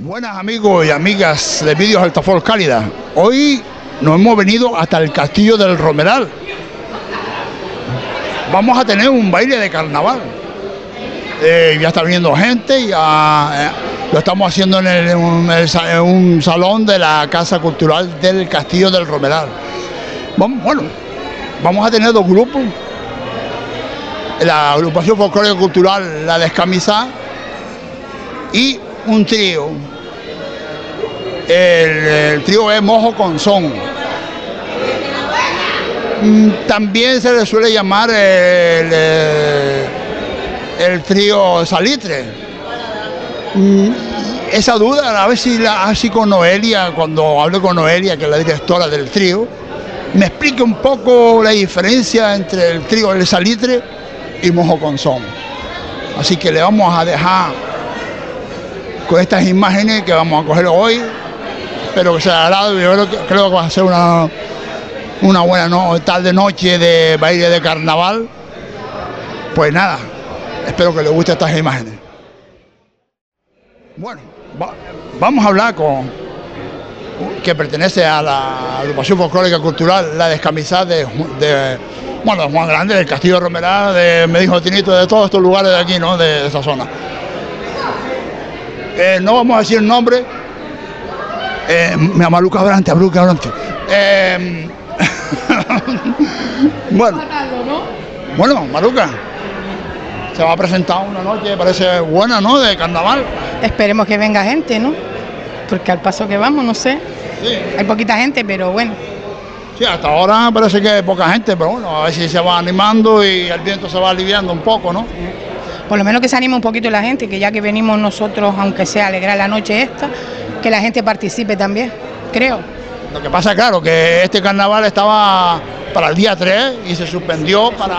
Buenas amigos y amigas de Vídeos Altafort Cálida. Hoy nos hemos venido hasta el Castillo del Romeral. Vamos a tener un baile de carnaval. Ya está viniendo gente, ya lo estamos haciendo en un salón de la Casa Cultural del Castillo del Romeral. Vamos a tener dos grupos. La agrupación folclórica cultural La Descamisada y un trío. El trío es Mojo con Son. También se le suele llamar el trío Salitre. Esa duda, a ver si así con Noelia, cuando hable con Noelia, que es la directora del trío, me explique un poco la diferencia entre el trío del Salitre y Mojo con Son. Así que le vamos a dejar con estas imágenes que vamos a coger hoy. Espero que sea agradable. Yo creo que va a ser una buena tarde-noche de baile de carnaval. Pues nada, espero que les guste estas imágenes. Bueno, vamos a hablar con que pertenece a la agrupación folclórica cultural La Descamisada de Juan Grande, del Castillo Romeral, me dijo Tinito, de todos estos lugares de aquí, ¿no? De esa zona. No vamos a decir el nombre. Maluca Abrante. Bueno, Maluca, se va a presentar una noche, parece buena, ¿no? De carnaval. Esperemos que venga gente, ¿no? Porque al paso que vamos, no sé. Sí. Hay poquita gente, pero bueno. Sí, hasta ahora parece que hay poca gente, pero bueno, a ver si se va animando y el viento se va aliviando un poco, ¿no? Por lo menos que se anime un poquito la gente, que ya que venimos nosotros, aunque sea alegrar la noche esta, que la gente participe también, creo. Lo que pasa, claro, que este carnaval estaba para el día 3 y se suspendió para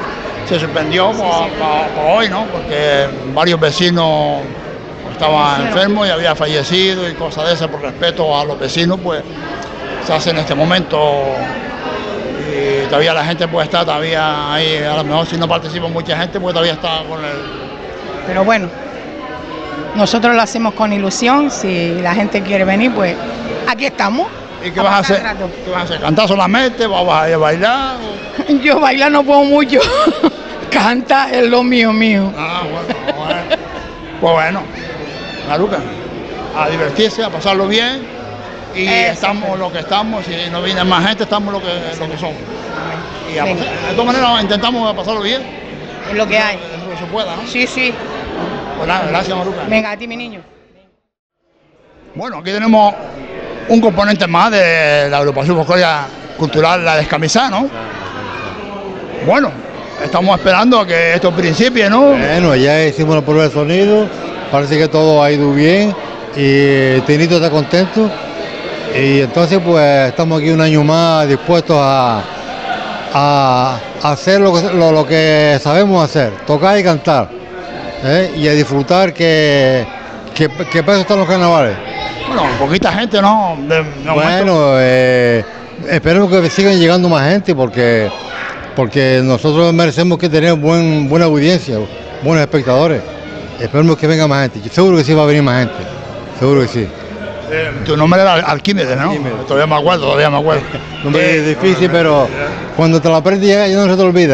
hoy, ¿no? Porque varios vecinos estaban enfermos y había fallecido y cosas de esas, por respeto a los vecinos, pues se hace en este momento. Y todavía la gente puede estar todavía ahí, a lo mejor si no participa mucha gente, pues todavía está con el... Pero bueno, nosotros lo hacemos con ilusión, si la gente quiere venir, pues aquí estamos. ¿Y qué vas a hacer? ¿Qué vas a hacer? ¿Cantar solamente? ¿Vas a bailar? Yo bailar no puedo mucho, canta es lo mío. Ah, bueno. Pues bueno, Maruca, a divertirse, a pasarlo bien. Y estamos lo que estamos, si no viene más gente, estamos lo que somos. Y de todas maneras intentamos pasarlo bien. Es lo que hay. Lo que se pueda, ¿no? Sí. Pues nada, gracias, Maruca. Venga, a ti, mi niño. Bueno, aquí tenemos un componente más de la agrupación folclórica cultural La Descamisada, ¿no? Bueno, estamos esperando a que esto principie, ¿no? Bueno, ya hicimos la prueba de sonido, parece que todo ha ido bien y Tinito está contento. Y entonces pues estamos aquí un año más dispuestos a hacer lo que sabemos hacer, tocar y cantar, y a disfrutar que para eso están los carnavales. Bueno, poquita gente, ¿no? Bueno, esperemos que sigan llegando más gente porque nosotros merecemos que tener buena audiencia, buenos espectadores. Esperemos que venga más gente, seguro que sí va a venir más gente, seguro que sí. Tu nombre era Arquímedes, ¿no? Arquímedes. Todavía me acuerdo. Nombre difícil, pero cuando te lo aprendes ya no se te olvida.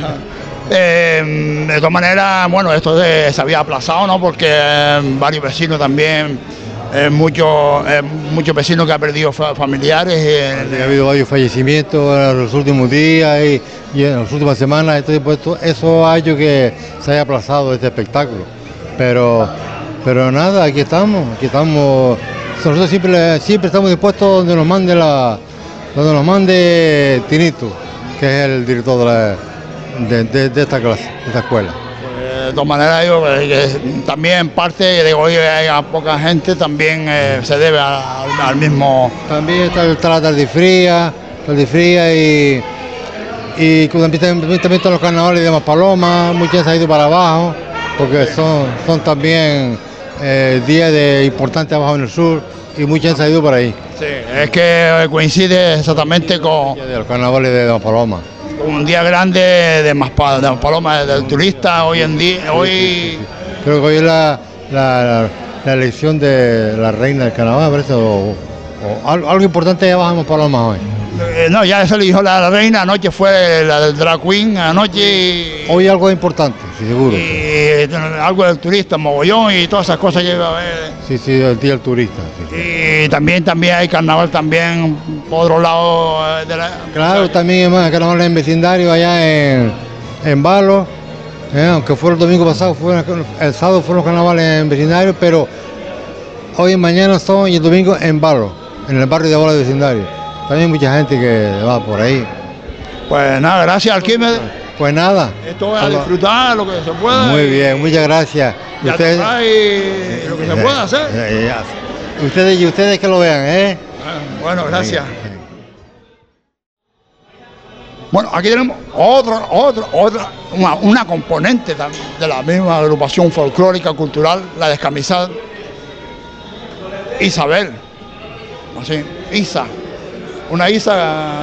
De todas maneras, bueno, esto se había aplazado, ¿no? Porque varios vecinos también, muchos vecinos que han perdido familiares. Ha habido varios fallecimientos en los últimos días y en las últimas semanas, entonces pues, eso ha hecho que se haya aplazado este espectáculo. Pero nada, aquí estamos. Nosotros siempre estamos dispuestos donde nos mande Tinito, que es el director de esta clase, de esta escuela. De todas maneras, digo que también parte de hoy hay poca gente, también se debe al mismo... También está la tarde fría y también están los carnavales de Maspalomas, mucha gente ha ido para abajo, porque son también días importantes abajo en el sur y mucha gente ha ido por ahí. Sí, es que coincide exactamente con los carnavales de Maspalomas. Un día grande de Maspalomas, del turista hoy en día. Sí. Creo que hoy es la elección de la reina del carnaval, parece, o algo importante ya bajamos Paloma hoy. No, ya se eligió la reina, anoche fue la del drag queen, anoche... Hoy algo importante, sí, seguro. Y algo del turista, mogollón y todas esas cosas que iba a haber. Sí, el día del turista. Sí. Y también hay carnaval también por otro lado de la... Claro, también hay carnaval en vecindario allá en Balo, aunque fue el domingo pasado, el sábado fueron los carnavales en vecindario, pero hoy y mañana son y el domingo en Balo, en el barrio de Balo de vecindario. También mucha gente que va por ahí. Pues nada, gracias Arquímedes. Pues nada. Esto es a disfrutar lo que se pueda. Muy bien, muchas gracias. Y ustedes, lo que se pueda hacer. Ustedes que lo vean, ¿eh? Bueno, gracias. Bueno, aquí tenemos una componente de la misma agrupación folclórica cultural, la Descamisada. Isabel. Así, Isa. Una Isa,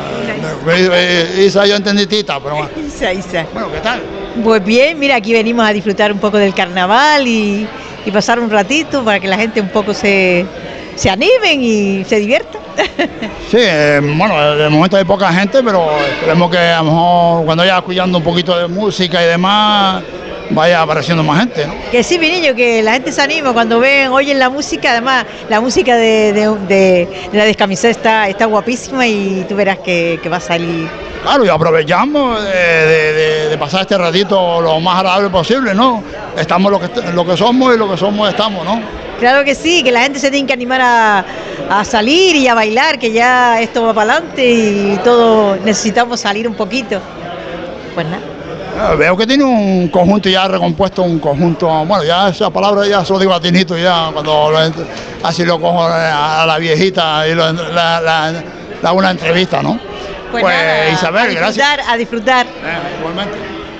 yo entendí Tita, pero bueno. Isa. Bueno, ¿qué tal? Pues bien, mira, aquí venimos a disfrutar un poco del carnaval y pasar un ratito para que la gente un poco se animen y se diviertan. Sí, bueno, de momento hay poca gente, pero esperemos que a lo mejor cuando vaya escuchando un poquito de música y demás, vaya apareciendo más gente, ¿no? Que sí, mi niño, que la gente se anima cuando oyen la música, además la música de la Descamisada está guapísima y tú verás que va a salir. Claro, y aprovechamos de pasar este ratito lo más agradable posible, ¿no? Estamos lo que somos y lo que somos estamos, ¿no? Claro que sí, que la gente se tiene que animar a salir y a bailar, que ya esto va para adelante y todos necesitamos salir un poquito. Pues nada. Veo que tiene un conjunto ya recompuesto, bueno, ya esa palabra ya se lo digo a Tinito ya, cuando así lo cojo a la viejita y le hago una entrevista, ¿no? Pues nada, Isabel, gracias. A disfrutar. Igualmente.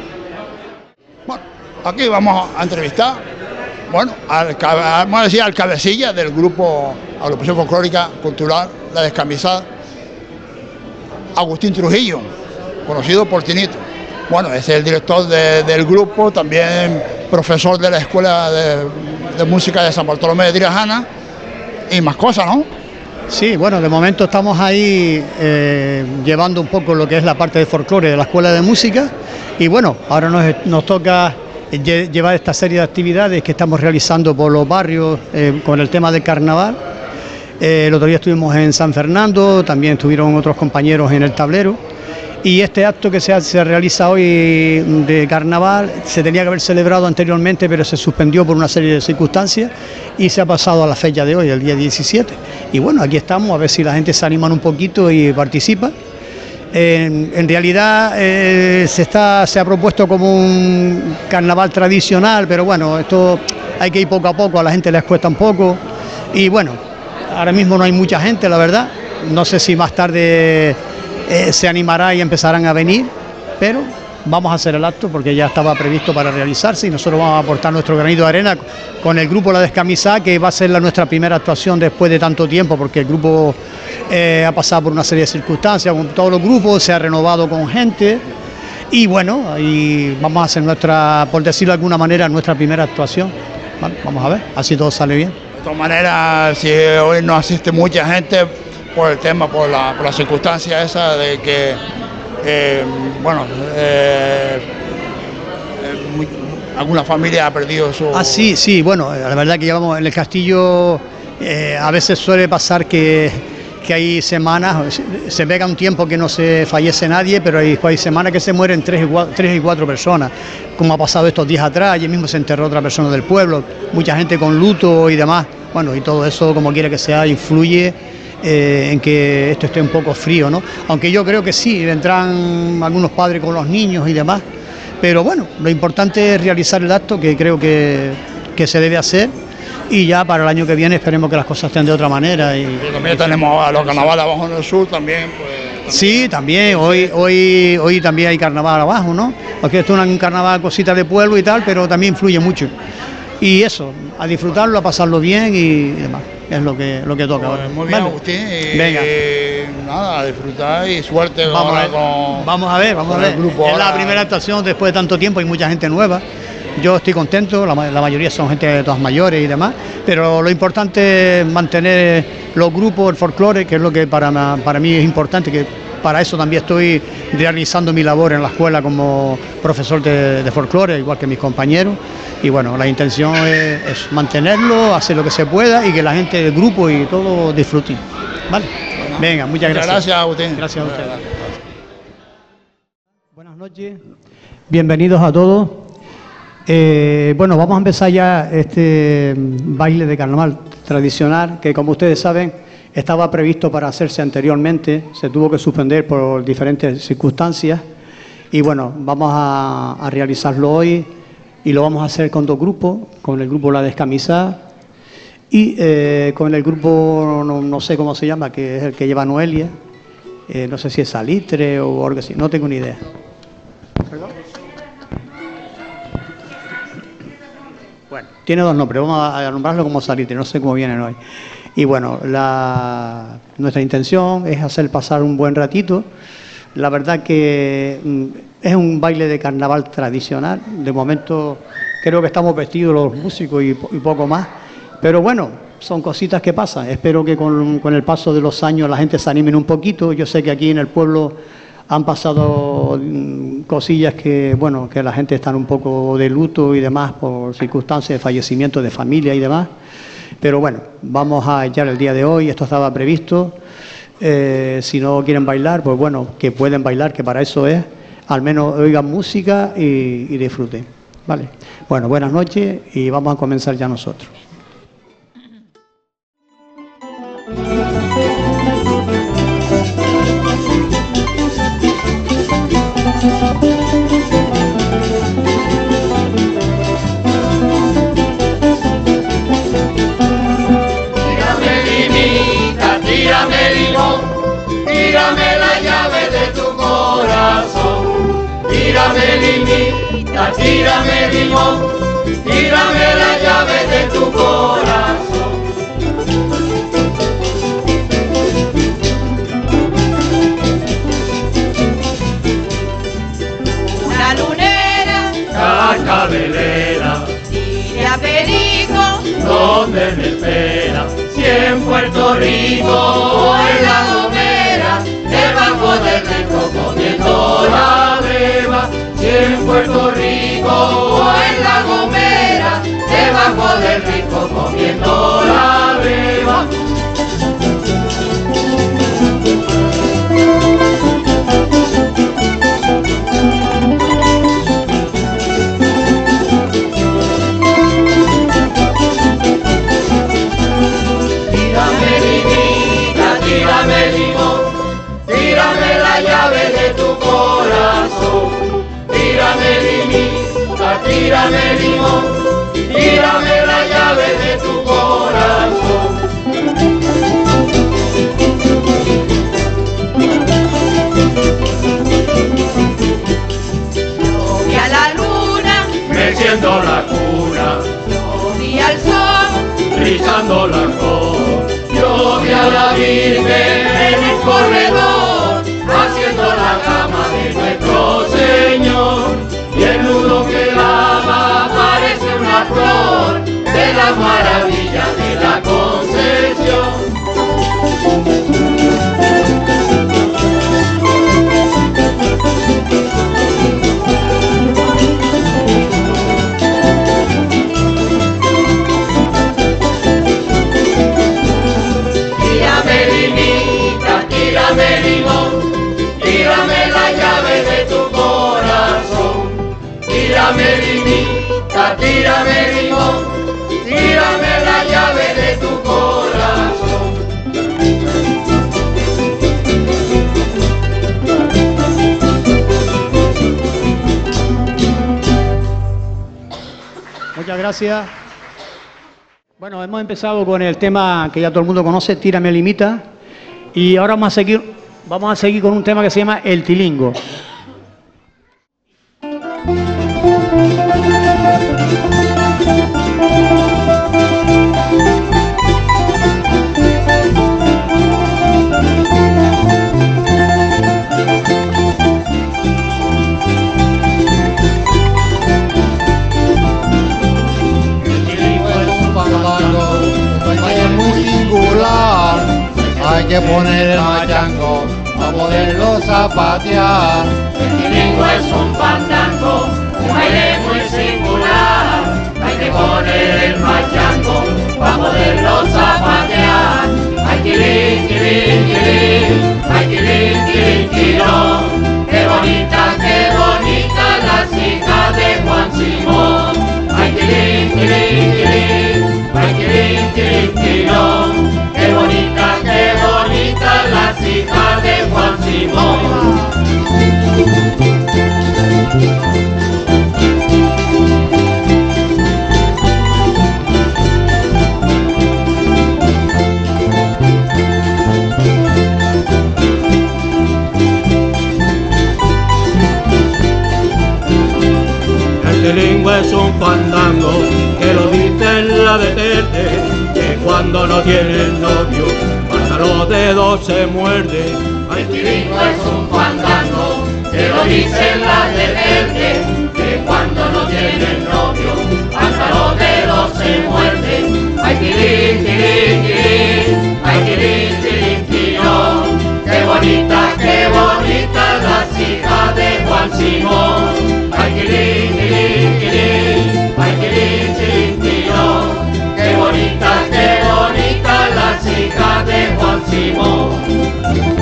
Bueno, aquí vamos a entrevistar, bueno, vamos a decir al cabecilla del grupo Agrupación Folclórica Cultural La Descamisada, Agustín Trujillo, conocido por Tinito. Bueno, es el director del grupo, también profesor de la Escuela de Música de San Bartolomé de Tirajana y más cosas, ¿no? Sí, bueno, de momento estamos ahí llevando un poco lo que es la parte de folclore de la Escuela de Música y bueno, ahora nos toca llevar esta serie de actividades que estamos realizando por los barrios con el tema del carnaval. El otro día estuvimos en San Fernando, también estuvieron otros compañeros en el tablero. Y este acto que se realiza hoy de carnaval se tenía que haber celebrado anteriormente, pero se suspendió por una serie de circunstancias y se ha pasado a la fecha de hoy, el día 17. Y bueno, aquí estamos a ver si la gente se anima un poquito y participa. En realidad se ha propuesto como un carnaval tradicional, pero bueno, esto hay que ir poco a poco, a la gente les cuesta un poco. Y bueno, ahora mismo no hay mucha gente, la verdad. No sé si más tarde se animará y empezarán a venir, pero vamos a hacer el acto porque ya estaba previsto para realizarse y nosotros vamos a aportar nuestro granito de arena con el grupo La Descamisada, que va a ser nuestra primera actuación después de tanto tiempo, porque el grupo ha pasado por una serie de circunstancias, con todos los grupos, se ha renovado con gente y bueno, y vamos a hacer por decirlo de alguna manera, nuestra primera actuación. Bueno, vamos a ver, así todo sale bien. De todas maneras, si hoy no asiste mucha gente, por el tema, por la circunstancia esa de que, alguna familia ha perdido su... Sí, bueno, la verdad que llevamos en el castillo, a veces suele pasar que hay semanas, se pega un tiempo que no se fallece nadie, pero hay semanas que se mueren 3 y 4 personas, como ha pasado estos días atrás. Ayer mismo se enterró otra persona del pueblo, mucha gente con luto y demás, bueno, y todo eso, como quiera que sea, influye en que esto esté un poco frío, ¿no? Aunque yo creo que sí, vendrán algunos padres con los niños y demás, pero bueno, lo importante es realizar el acto, que creo que se debe hacer, y ya para el año que viene esperemos que las cosas estén de otra manera. Y también tenemos a los carnavales abajo en el sur también, pues... Sí, también, hoy también hay carnaval abajo, ¿no? Porque esto es un carnaval cosita de pueblo y tal, pero también influye mucho. Y eso, a disfrutarlo, a pasarlo bien y demás. Es lo que toca ahora. Muy bien, Agustín. Venga. Nada, a disfrutar y suerte. Vamos a ver. Es la primera actuación después de tanto tiempo, hay mucha gente nueva. Yo estoy contento, la mayoría son gente de todas mayores y demás, pero lo importante es mantener los grupos, el folclore, que es lo que para mí es importante, que para eso también estoy realizando mi labor en la escuela como profesor de folclore, igual que mis compañeros. Y bueno, la intención es mantenerlo, hacer lo que se pueda y que la gente del grupo y todo disfruten. ¿Vale? Venga, muchas gracias. Gracias a usted. Gracias a usted. Buenas noches, bienvenidos a todos. Bueno, vamos a empezar ya este baile de carnaval tradicional que, como ustedes saben, estaba previsto para hacerse anteriormente, se tuvo que suspender por diferentes circunstancias y bueno, vamos a realizarlo hoy y lo vamos a hacer con dos grupos, con el grupo La Descamisada y con el grupo, no sé cómo se llama, que es el que lleva Noelia, no sé si es Salitre o algo así, no tengo ni idea. ¿Perdón? Bueno, tiene dos nombres, vamos a nombrarlo como Salitre, no sé cómo vienen hoy. Y bueno, nuestra intención es hacer pasar un buen ratito. La verdad que es un baile de carnaval tradicional. De momento creo que estamos vestidos los músicos y poco más. Pero bueno, son cositas que pasan. Espero que con el paso de los años la gente se anime un poquito. Yo sé que aquí en el pueblo han pasado cosillas que, bueno, que la gente está un poco de luto y demás por circunstancias de fallecimiento de familia y demás. Pero bueno, vamos a echar el día de hoy, esto estaba previsto. Si no quieren bailar, pues bueno, que pueden bailar, que para eso es. Al menos oigan música y disfruten. ¿Vale? Bueno, buenas noches y vamos a comenzar ya nosotros. Tírame la llave de tu corazón, tírame limita, tírame limón, tírame la llave de tu corazón. Una lunera, cascabelera, tira perico, ¿dónde me espera? Si en Puerto Rico o en La Gomera, debajo del rico comiendo la breva. Si en Puerto Rico o en La Gomera, debajo del rico comiendo la breva. Tírame limón, tírame la llave de tu corazón, tírame limita, tírame limón, tírame la llave de tu corazón. yo vi a la luna, Meciendo la cuna, yo vi al sol, rizando la cor. Yo vi a la Virgen en el corredor, haciendo la cama de nuestro Señor. Y el nudo que lava parece una flor de las maravillas de la Concepción. Tírame limón, tírame la llave de tu corazón, tírame limita, tírame limón, tírame la llave de tu corazón. Muchas gracias. Bueno, hemos empezado con el tema que ya todo el mundo conoce, Tírame limita. Y ahora vamos a seguir con un tema que se llama El Tilingo. que poner el machango para poderlo zapatear. El tilingo es un fandango, un baile muy singular. Hay que poner el machango para poderlo zapatear. Ay, tilín, tilín, tilín, ay, tilín, tilín, tilón. Qué bonita las hijas de Juan Simón. Ay, tilín, tilín, tilín, ay, tilín, tilín, tilón. Qué bonita las hijas de Juan Simón. El tilingo es un fandango, que lo dice en la de Terte, que cuando no tiene novio, hasta los dedos se muerde. El tilingo es un fandango, que lo dice en la de Terte, que cuando no tiene novio, hasta los dedos se muerde. Ay, tilín, tilín, tilín, ay, tilín, tilín, tilón. Qué bonita las hijas de Juan Simón. Ay, tilín, tilín, tilín, ay, tilín, tilín, tilón. Qué bonita las hijas de Juan Simón.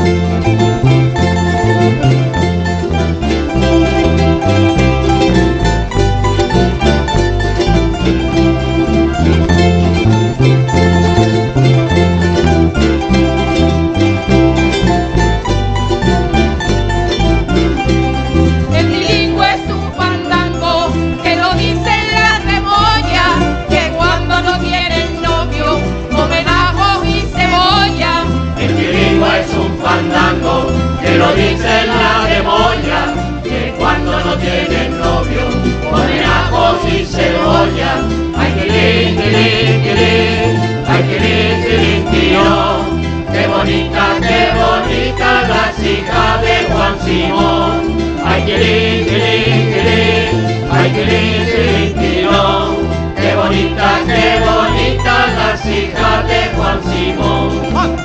Que lo dice la de Moya, que cuando no tienen novio ponen ajos y cebolla. Ay, tilín, tilín, tilín, ay, tilín, tilín, tilón. Qué bonita las hijas de Juan Simón. Ay, tilín, tilín, tilín, ay, tilín, tilín, tilón. Qué bonita las hijas de Juan Simón.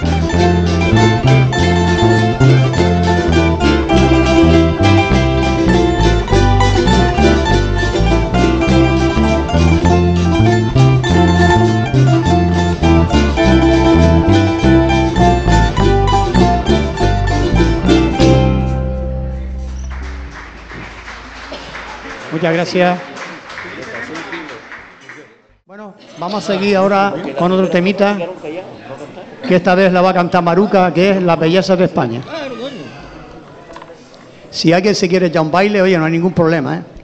Muchas gracias. Bueno, vamos a seguir ahora con otro temita, que esta vez la va a cantar Maruca, que es La belleza de España. Si alguien se quiere echar un baile, oye, no hay ningún problema, ¿eh?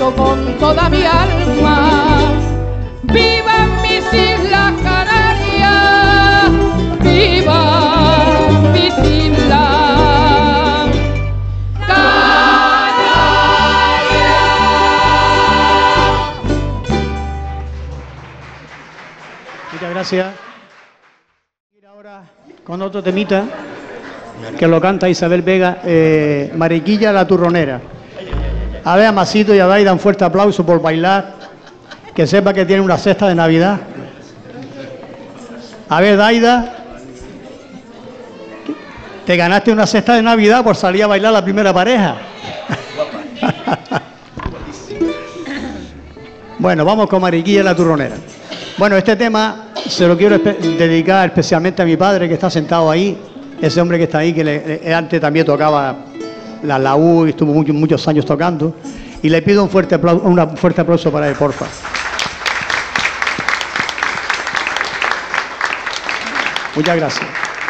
canto con toda mi alma. ¡Vivan mis Islas Canarias! ¡Viva mis Islas Canarias! Muchas gracias. Ir ahora con otro temita que lo canta Isabel Vega, Mariquilla la Turronera. A ver, a Masito y a Daida un fuerte aplauso por bailar, que sepa que tiene una cesta de Navidad. A ver, Daida, te ganaste una cesta de Navidad por salir a bailar la primera pareja. Bueno, vamos con Mariquilla la Turronera. Bueno, este tema se lo quiero dedicar especialmente a mi padre, que está sentado ahí, ese hombre que está ahí, que antes también tocaba la laúd y estuvo muchos años tocando, y le pido un fuerte aplauso para él, porfa. Muchas gracias.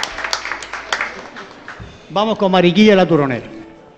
Vamos con Mariquilla la Turronera.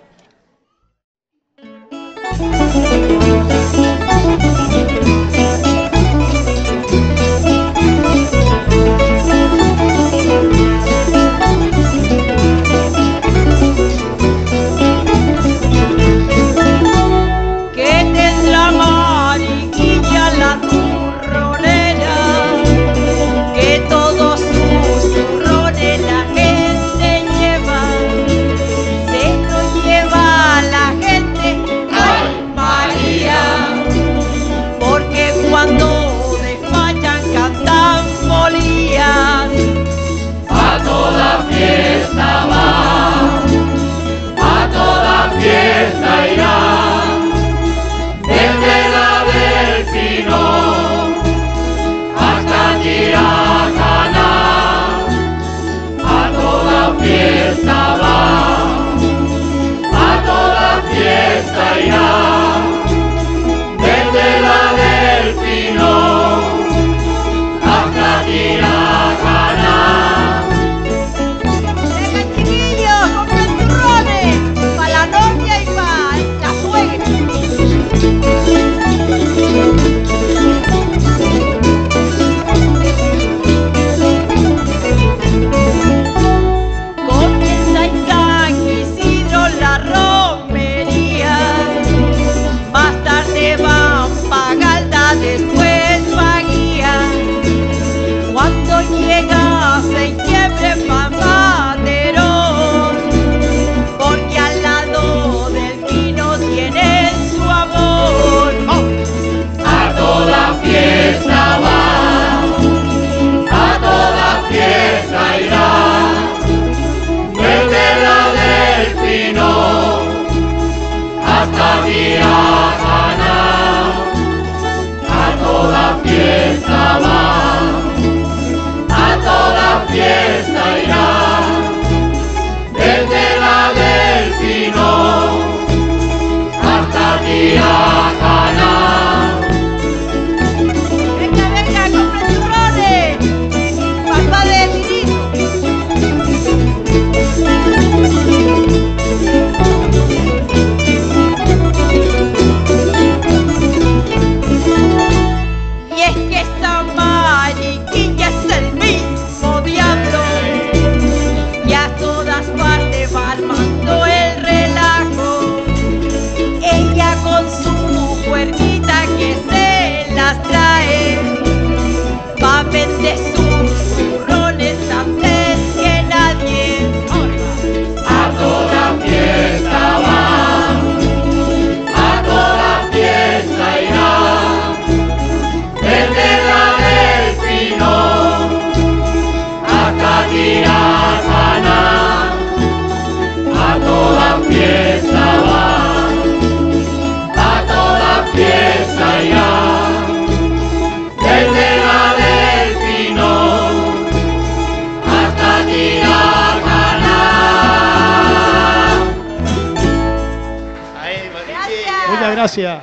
Gracias.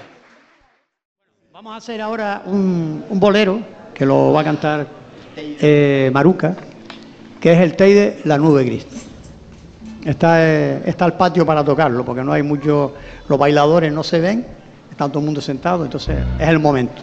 Vamos a hacer ahora un bolero que lo va a cantar Maruca, que es el Teide La Nube Gris. Está el patio para tocarlo, porque no hay mucho, los bailadores no se ven, está todo el mundo sentado, entonces es el momento.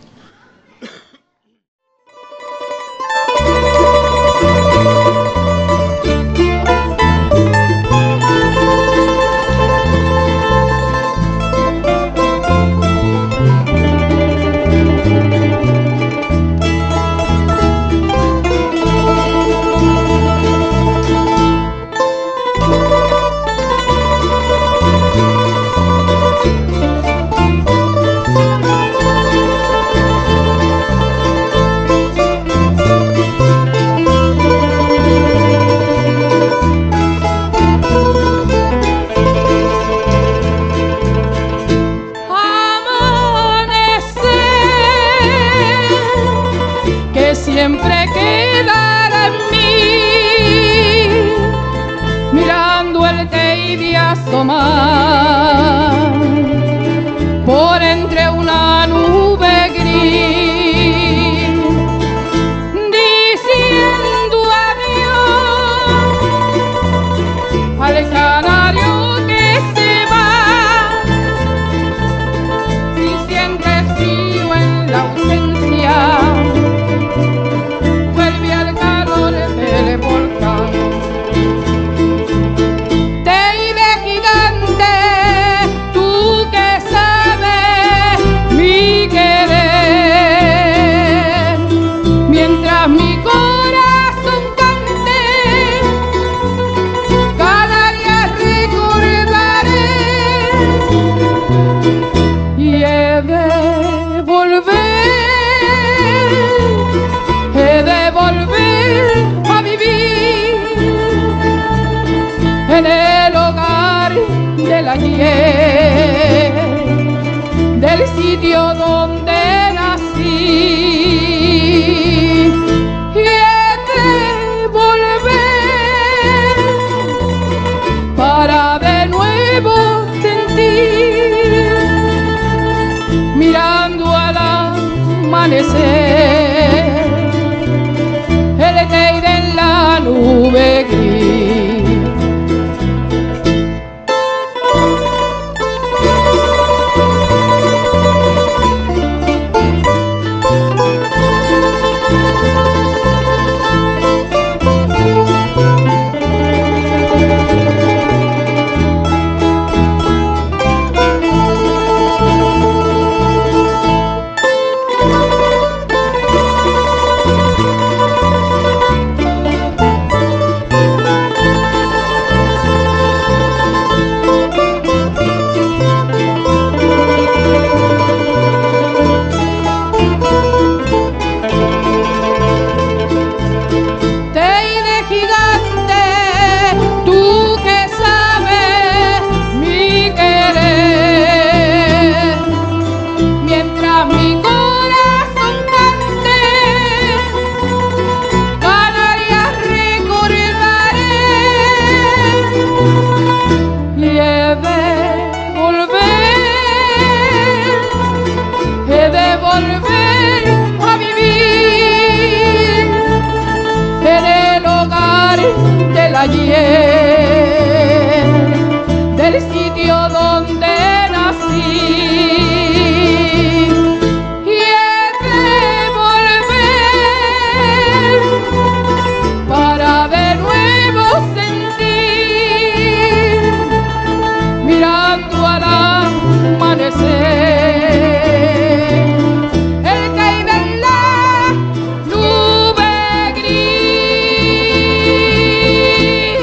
Siempre quedará en mí, mirando el Teide asomar por entre una nube gris, diciendo adiós al canario que se va, y siempre frío en la ausencia. En el hogar del ayer, del sitio donde nací, y he de volver para de nuevo sentir, mirando al amanecer, el Teide en la nube gris. Ayer, del sitio donde nací, y he de volver para de nuevo sentir, mirando al amanecer, el Teide en la nube gris.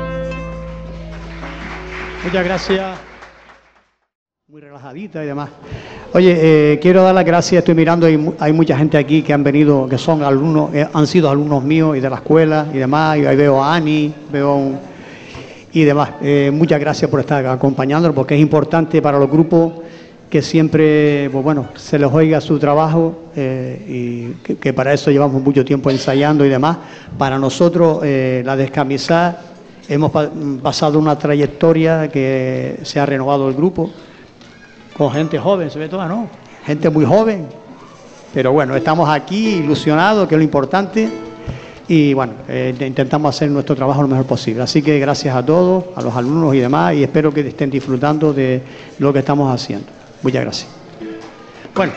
Muchas gracias. Muy relajadita y demás. Oye, quiero dar las gracias, estoy mirando, hay mucha gente aquí que han venido, que son alumnos, han sido alumnos míos y de la escuela y demás, y ahí veo a Ani, y demás. Muchas gracias por estar acompañándonos, porque es importante para los grupos que siempre, pues bueno, se les oiga su trabajo, y que para eso llevamos mucho tiempo ensayando y demás. Para nosotros, la descamisada, hemos pasado una trayectoria que se ha renovado el grupo, con gente joven, sobre todo, ¿no? Gente muy joven, pero bueno, estamos aquí ilusionados, que es lo importante, y bueno, intentamos hacer nuestro trabajo lo mejor posible. Así que gracias a todos, a los alumnos y demás, y espero que estén disfrutando de lo que estamos haciendo. Muchas gracias. Bueno.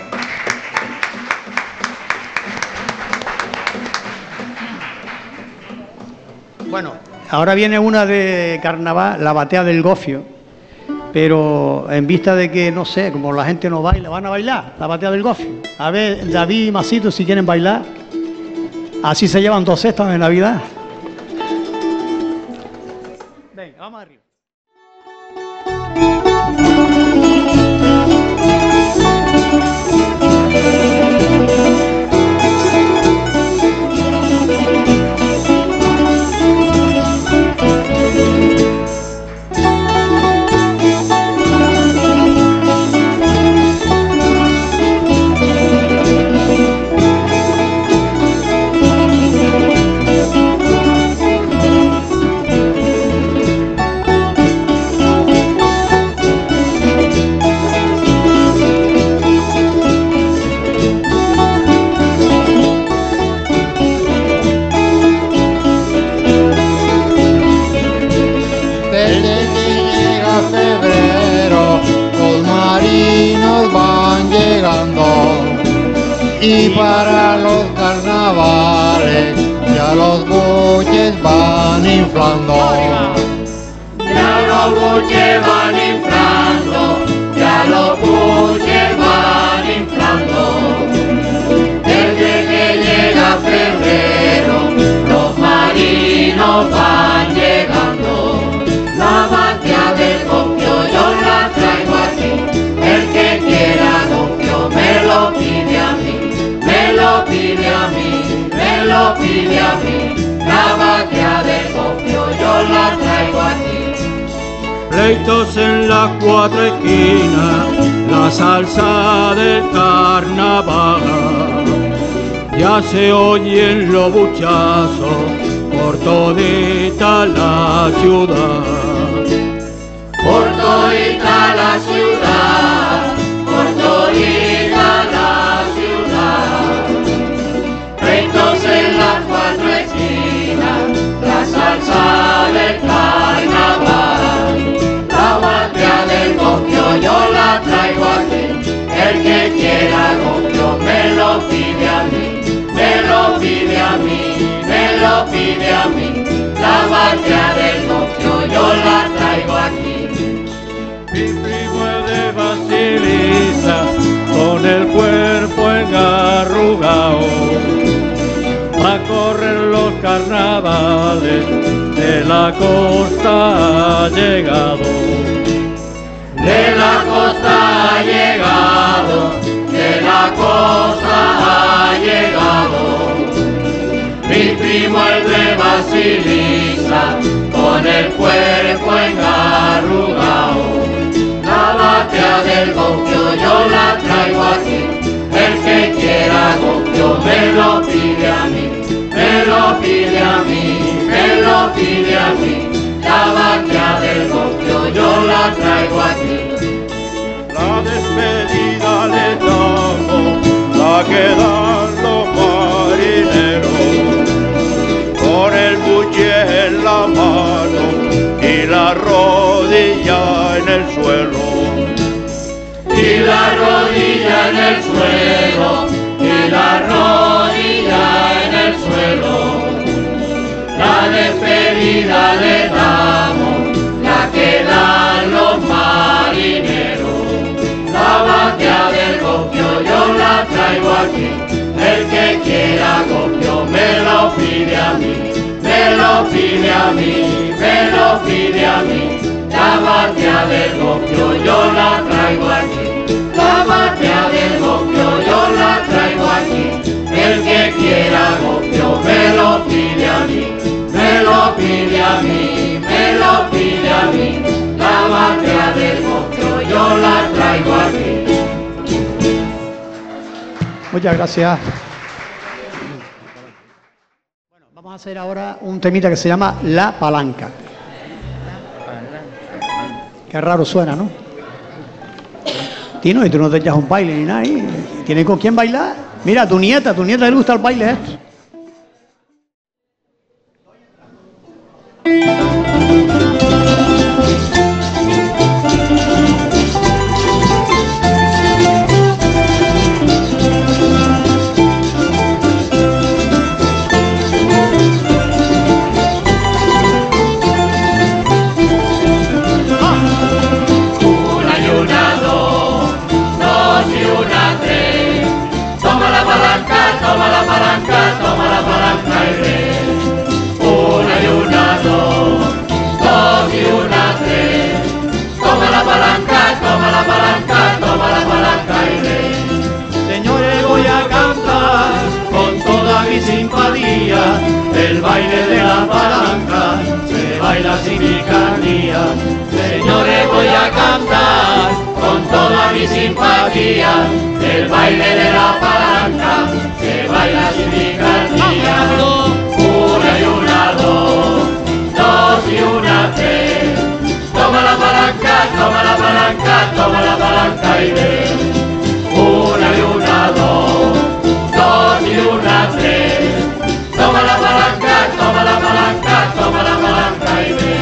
Bueno, ahora viene una de carnaval, la batea del gofio, pero en vista de que, no sé, como la gente no baila, van a bailar la batea del gofio. A ver, David y Masito, si quieren bailar, así se llevan 2 cestas de Navidad. Venga, vamos arriba. Y para los carnavales ya los buches van inflando. Ya los buches van inflando, ya los buches van inflando. Desde que llega febrero, los marinos van llegando. La batea del gofio yo la traigo aquí, el que quiera gofio me lo pide a mí. Me lo pide a mí, me lo pide a mí, la batea del gofio yo la traigo aquí. Pleitos en las 4 esquinas, la salsa del carnaval. Ya se oyen los buchazos por todita la ciudad. Por todita la ciudad, por todita la ciudad. Pleitos en las 4 esquinas, la salsa del carnaval. La batea del gofio yo la traigo aquí, el que quiera gofio me lo pide a mí, me lo pide a mí, me lo pide a mí. La batea del gofio yo la traigo aquí. Mi primo es de Basilisa, con el cuerpo engarrugado, a correr los carnavales, de la costa ha llegado. De la costa ha llegado, de la costa ha llegado. Mi primo el de Basilisa, con el cuerpo engarrugado. La batea del gofio yo la traigo aquí, el que quiera gofio me lo pide a mí, me lo pide a mí, me lo pide a mí. La batea del gofio yo la traigo aquí. La despedida le damos, la que dan los marineros, con el buche en la mano y la rodilla en el suelo. Y la rodilla en el suelo, y la rodilla en el suelo. La despedida le damos, la que dan los marineros. La batea del gofio yo la traigo aquí, el que quiera gofio me lo pide a mí, me lo pide a mí, me lo pide a mí. La batea del gofio yo la traigo aquí, la batea del gofio yo la traigo aquí, el que quiera gofio me lo pide a mí, me lo pide a mí, me lo pide a mí. La batea del gofio yo la traigo aquí. Muchas gracias. Bueno, vamos a hacer ahora un temita que se llama La Palanca. Qué raro suena, ¿no? Tino, y tú no te echas un baile ni nada ahí. ¿Tienes con quién bailar? Mira, a tu nieta le gusta el baile esto. mi simpatía, el baile de la palanca, se baila sin picardía. Una y una, dos y una, tres. Toma la palanca, toma la palanca, toma la palanca y ve. Una y una, dos y una, tres. Toma la palanca, toma la palanca, toma la palanca y ve.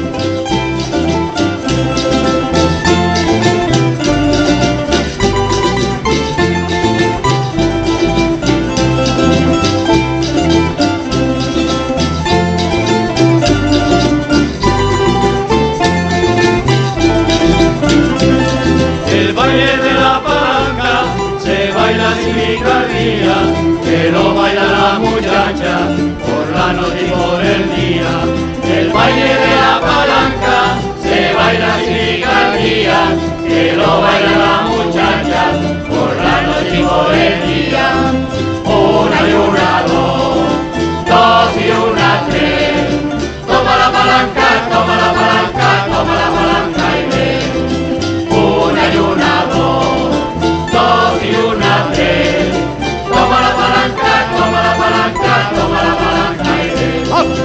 El baile de la palanca se baila sin picardía, que lo baila la muchacha por la noche y por el día. El baile de la palanca se baila sin picardía, que lo baila la muchacha por la noche y por el día. Una y una, dos y una, tres. Toma la palanca, toma la palanca, toma la palanca y ve. Una y una, dos y una, tres. Toma la palanca, toma la palanca, toma la palanca y ve.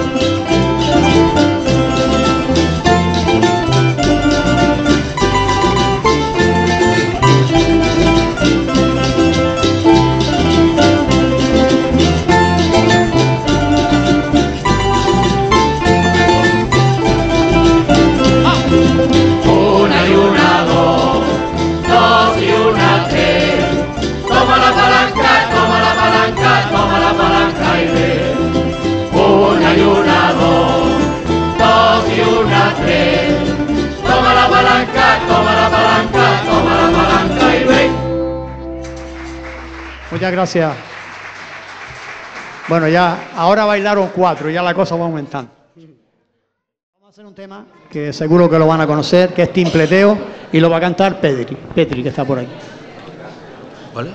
Una y una, dos y una, tres. Toma la palanca, toma la palanca, toma la palanca y ve. Una y una, dos y una, tres. Toma la palanca, toma la palanca, toma la palanca y ve. Muchas gracias. Bueno, ya ahora bailaron 4, ya la cosa va aumentando. Vamos a hacer un tema que seguro que lo van a conocer, que es Timpleteo, y lo va a cantar Petri, que está por aquí. ¿Vale?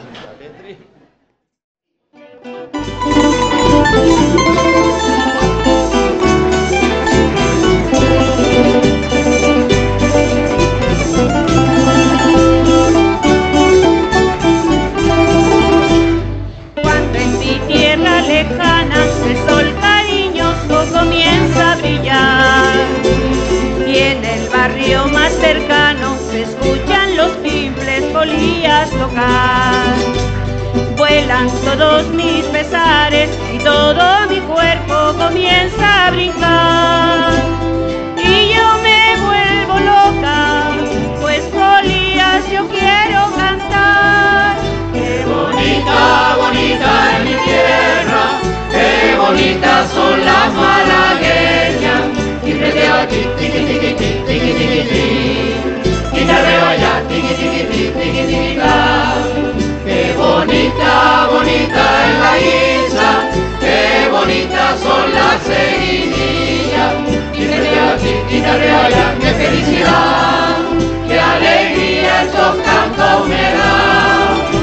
Cuando en mi tierra lejana el sol cariñoso comienza a brillar y en el barrio más cercano se escuchan los timbres polillas tocar. Vuelan todos mis pesares y todo mi cuerpo comienza a brincar y yo me vuelvo loca, pues polillas yo quiero cantar. Qué bonita, bonita es mi tierra, qué bonitas son las malagueñas. Timbreteo aquí, tiqui, tiqui, tiqui, tiqui, tiqui, tiqui. Guitarreo allá, tiqui, tiqui, tiqui, tiqui, tiqui, ta. Qué bonita, bonita es la isla, qué bonitas son las seguidillas. Guitarreo aquí, guitarreo allá, qué felicidad, qué alegría estos cantos me dan.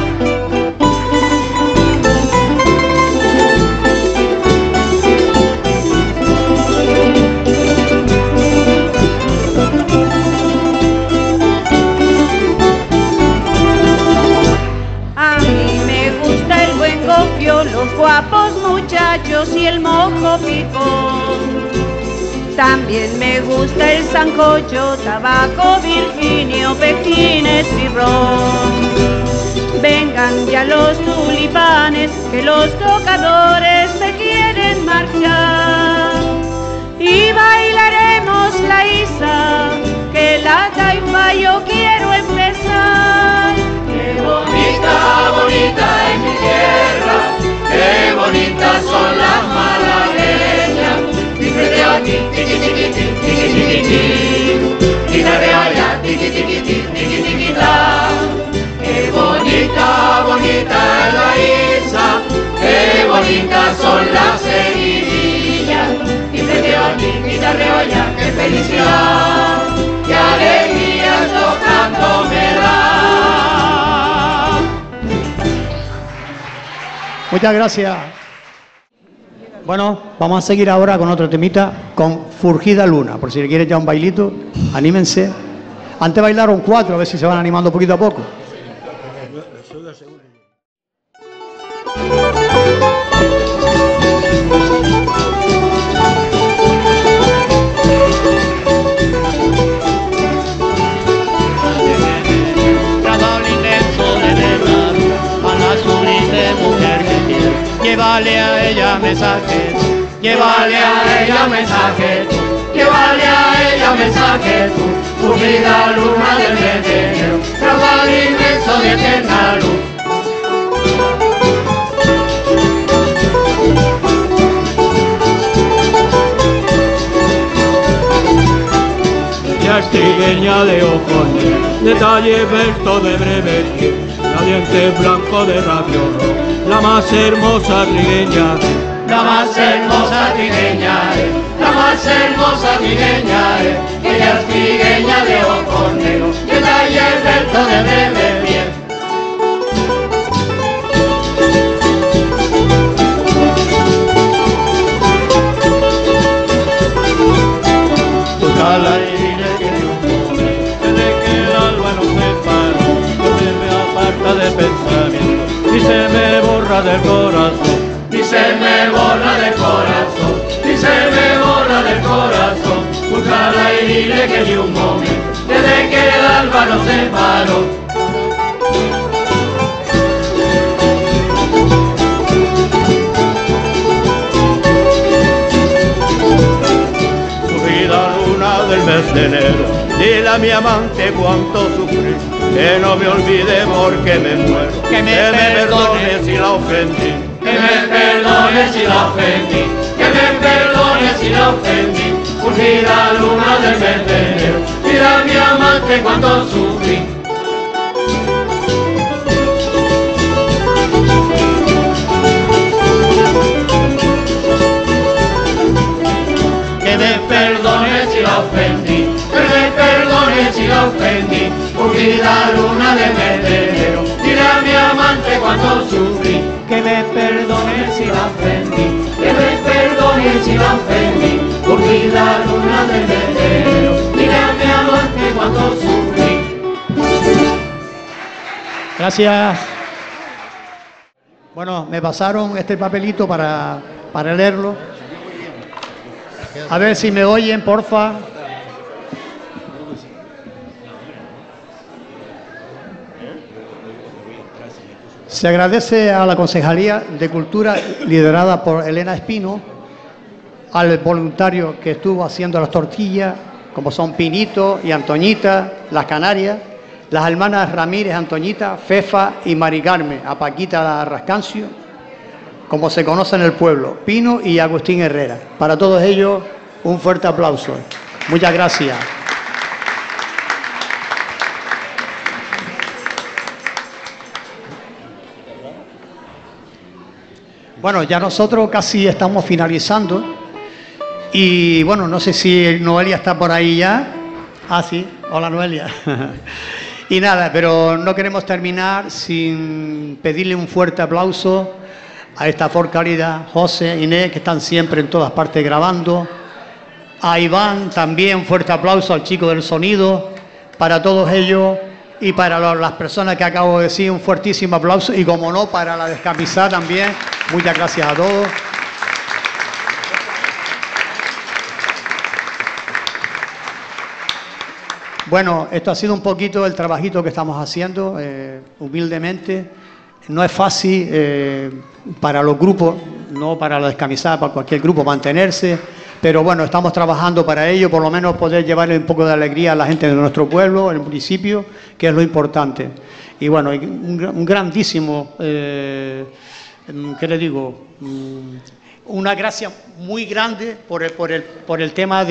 Los guapos muchachos y el mojo picón. También me gusta el sancocho, tabaco, virginio, pekines y ron. Vengan ya los tulipanes, que los tocadores se quieren marchar. Y bailaremos la isa, que la taifa yo quiero empezar. Qué bonita, bonita es mi tierra, qué bonitas son las malagueñas. Timbreteo aquí, tiqui, tiqui, tiqui, tiqui, tiqui, tiqui. Guitarreo allá, tiqui, tiqui, tiqui, tiqui, tiqui, ta. Qué bonita, bonita es la isla, qué bonitas son las seguidillas. Timbreteo aquí, guitarreo allá, qué felicidad, qué alegría estos cantos me dan. Muchas gracias. Bueno, vamos a seguir ahora con otro temita, con Furgida Luna. Por si le quieren ya un bailito, anímense. Antes bailaron 4, a ver si se van animando poquito a poco. Llévale a ella mensaje, llévale a ella mensaje, llévale a ella mensaje, tu vida luna del mes de enero, raudal inmenso de eterna luz. Trigueña de ojos negros, detalle verto de breve piel, la diente blanco de rabio rojo, la más hermosa trigueña, la más hermosa trigueña, la más hermosa trigueña, ella es trigueña de ojos negros, detalle verto de breve piel. De pensamiento y se me borra del corazón, y se me borra del corazón, y se me borra del corazón. Búscala y dile que ni un momento desde que el alba nos separó. Del mes de enero, dile a mi amante cuánto sufrí, que no me olvide porque me muero, que me perdone si la ofendí, que me perdone si la ofendí, que me perdone si la ofendí, urgida luna del mes de enero, dile a mi amante cuánto sufrí. Que me perdone si la ofendí, que me perdone si la ofendí, urgida luna de mes de enero, dile a mi amante cuánto sufrí. Que me perdone si la ofendí, que me perdone si la ofendí, urgida luna de mes de enero, dile a mi amante cuánto sufrí. Gracias. Bueno, me pasaron este papelito para leerlo. A ver si me oyen, porfa. Se agradece a la Concejalía de Cultura, liderada por Elena Espino, al voluntario que estuvo haciendo las tortillas, como son Pinito y Antoñita, las Canarias, las hermanas Ramírez, Antoñita, Fefa y Mari Carmen, a Paquita Rascancio, como se conoce en el pueblo, Pino y Agustín Herrera. Para todos ellos, un fuerte aplauso. Muchas gracias. Bueno, ya nosotros casi estamos finalizando y bueno, no sé si Noelia está por ahí ya. Ah, sí. Hola, Noelia. Y nada, pero no queremos terminar sin pedirle un fuerte aplauso a esta forcalidad, José, Inés, que están siempre en todas partes grabando. A Iván también, fuerte aplauso al chico del sonido, para todos ellos y para las personas que acabo de decir, un fuertísimo aplauso y como no, para la descamisada también, muchas gracias a todos. Bueno, esto ha sido un poquito el trabajito que estamos haciendo, humildemente. No es fácil para los grupos, no para la descamisada, para cualquier grupo mantenerse, pero bueno, estamos trabajando para ello, por lo menos poder llevarle un poco de alegría a la gente de nuestro pueblo, el municipio, que es lo importante. Y bueno, un grandísimo, ¿qué le digo? Una gracia muy grande por el tema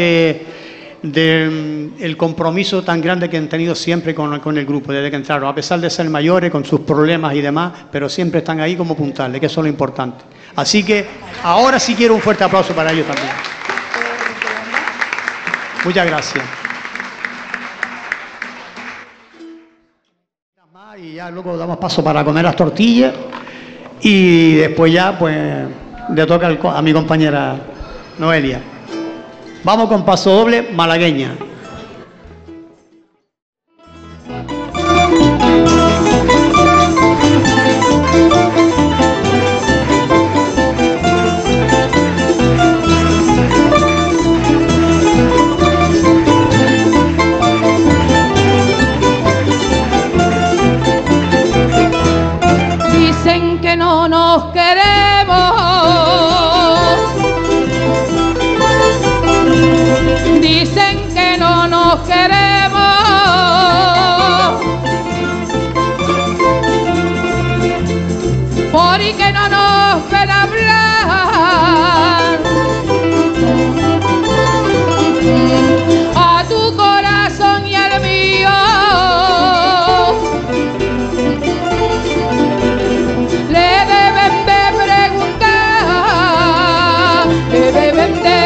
el compromiso tan grande que han tenido siempre con el grupo desde que entraron, a pesar de ser mayores, con sus problemas y demás, pero siempre están ahí como puntales, que eso es lo importante. Así que ahora sí quiero un fuerte aplauso para ellos también. Muchas gracias. Y ya luego damos paso para comer las tortillas y después ya pues le toca a mi compañera Noelia. Vamos con paso doble malagueña. nos queremos. Porque no nos ven hablar a tu corazón y al mío. Le deben de preguntar, le deben de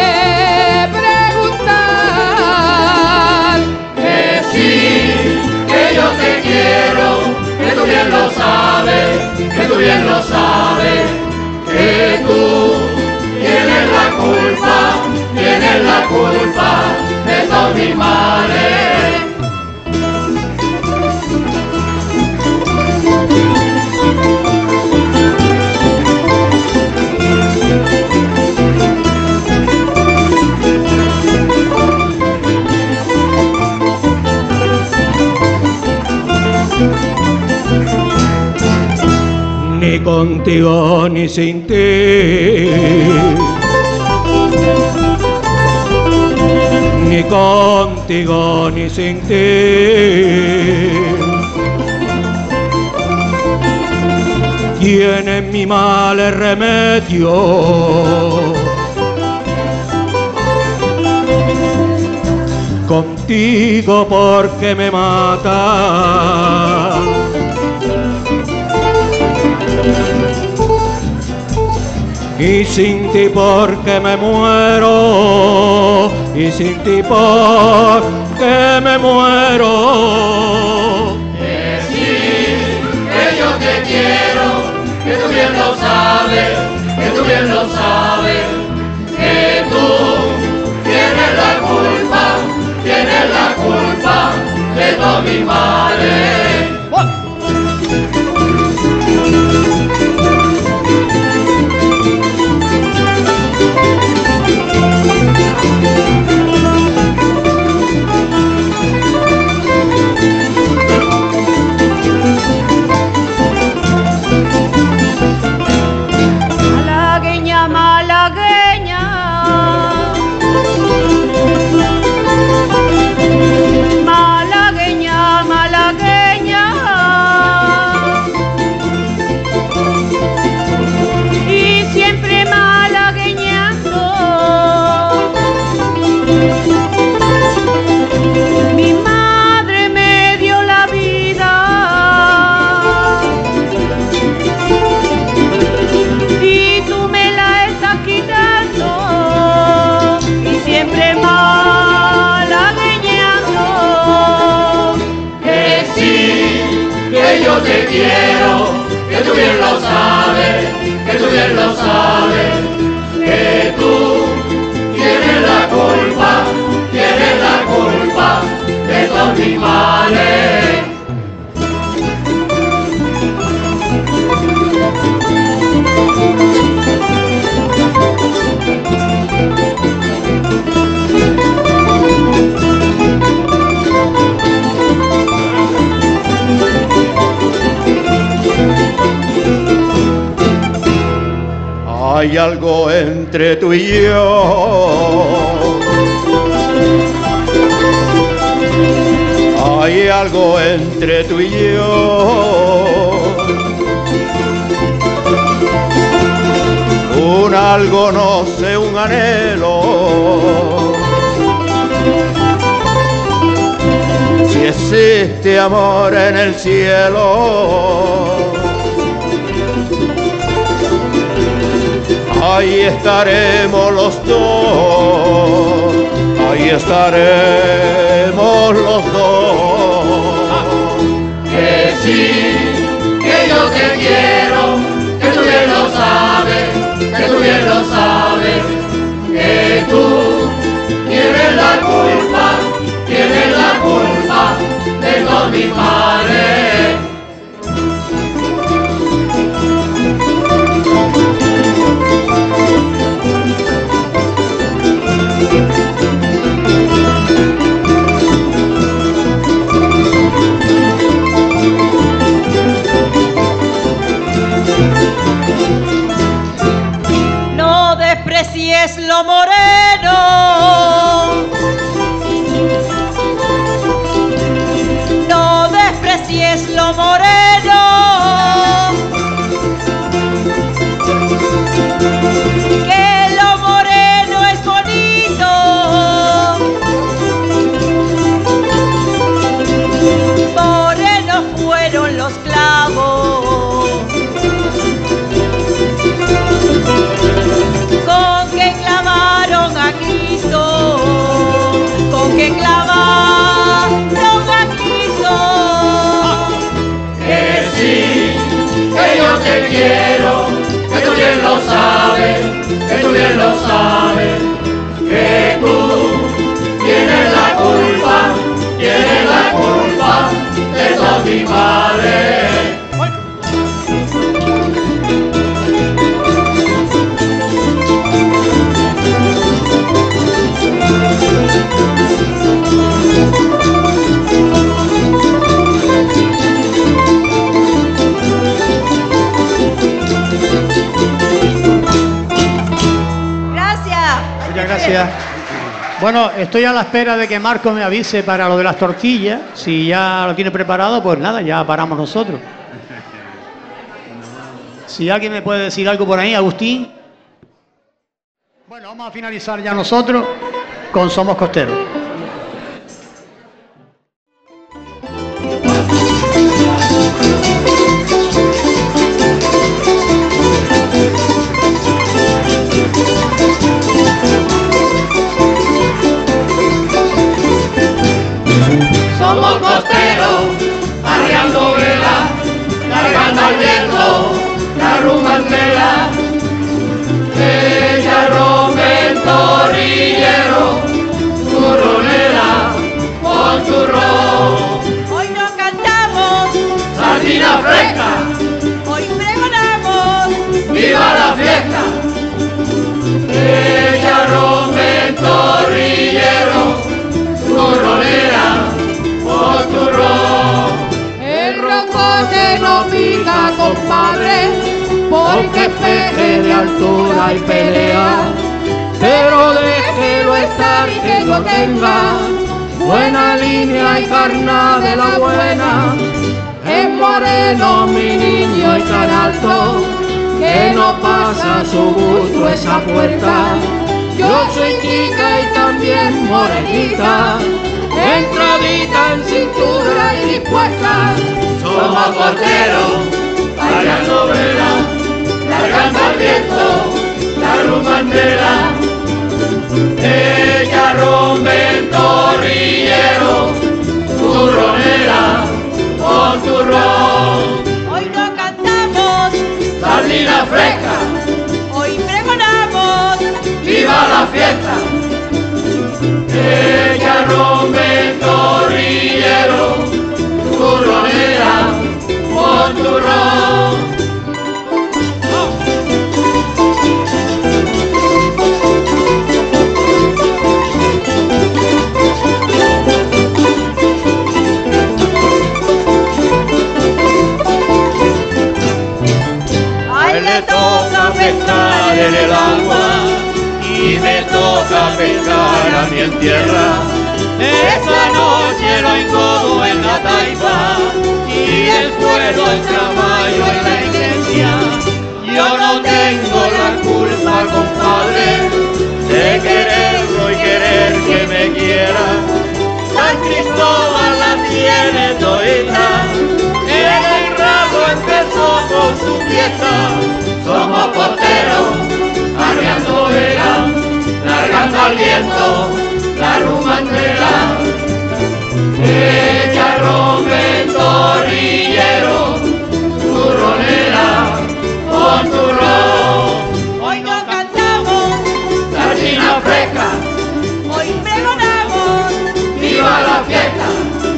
preguntar. Que sí, que yo te quiero, que tú bien lo sabes, que tú bien lo sabes, que tú tienes la culpa de todos mis males. Ni contigo ni sin ti, ni contigo ni sin ti. ¿Quién en mi mal es remedio? Contigo porque me mata. Y sin ti porque me muero, y sin ti porque me muero. Que sí, que yo te quiero, que tú bien lo sabes, que tú bien lo sabes, que tú tienes la culpa de todos mis males. Malagueña, malagueña, malagueña, malagueña, y siempre malagueñando. Mi madre me dio la vida y tú me la estás quitando, y siempre malagueñando. Que sí, que yo te quiero, que tú bien lo sabes, que tú bien lo sabes, que tú tienes la culpa de todos mis males. Hay algo entre tú y yo. Hay algo entre tú y yo. Un algo, no sé, un anhelo. Si existe amor en el cielo, ahí estaremos los dos, ahí estaremos los dos. Que sí, que yo te quiero, que tú bien lo sabes, que tú bien lo sabes, que tú tienes la culpa de todos mis males. No desprecies lo moreno, quiero, que tú bien lo sabes, que tú bien lo sabes, que tú tienes la culpa de todos mis males. Gracias. Bueno, estoy a la espera de que Marco me avise para lo de las tortillas. Si ya lo tiene preparado, pues nada, ya paramos nosotros. Si alguien me puede decir algo por ahí, Agustín. Bueno, vamos a finalizar ya nosotros con Somos Costeros. Somos costeros, arriando vela, cargando al viento, la rumantela. Ella rompe el torrillero, turronera, con turrón. Hoy no cantamos Sardina fresca, hoy pregonamos. viva la fiesta. Ella rompe el torrillero, turronera, con turrón. El rocote no pica, compadre, porque es peje de altura y pelea. Pero déjelo estar que yo tenga buena línea y carna de la buena. Es moreno mi niño y tan alto que no pasa su gusto esa puerta. Yo soy chica y también morenita, entradita en cintura y dispuesta. Somos costeros, arriando vela, largando al viento, la rumandera. Ella rompe el torrillero, turronera, con turrón. Hoy no cantamos Sardina fresca, hoy pregonamos. viva la fiesta. Ella rompe el torrillero, turronera, con turrón. Ay, Me toca pescar en el agua y me toca pescar a mí en tierra. Esta noche lo encodo en la taipa y después el caballo en la iglesia. Yo no tengo la culpa, compadre, de quererlo y querer que me quiera. San Cristóbal la tiene todita, el rabo empezó con su fiesta. Somos costeros, arriando vela, largando al viento, la rumandera. Ella rompe el torrillero, turronera, con turrón. Hoy no cantamos Sardina fresca, hoy pregonamos. viva la fiesta.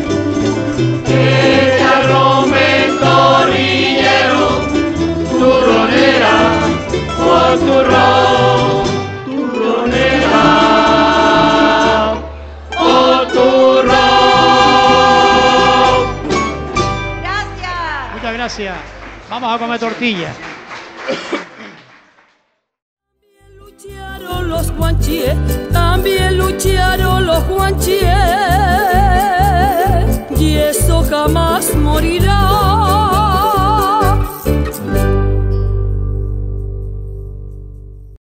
Ella rompe el torrillero, turronera, con turrón. Turronera, con turrón. Gracias. Muchas gracias. Vamos a comer tortillas. Lucharon los guanchíes, también lucharon los guanchíes, y eso jamás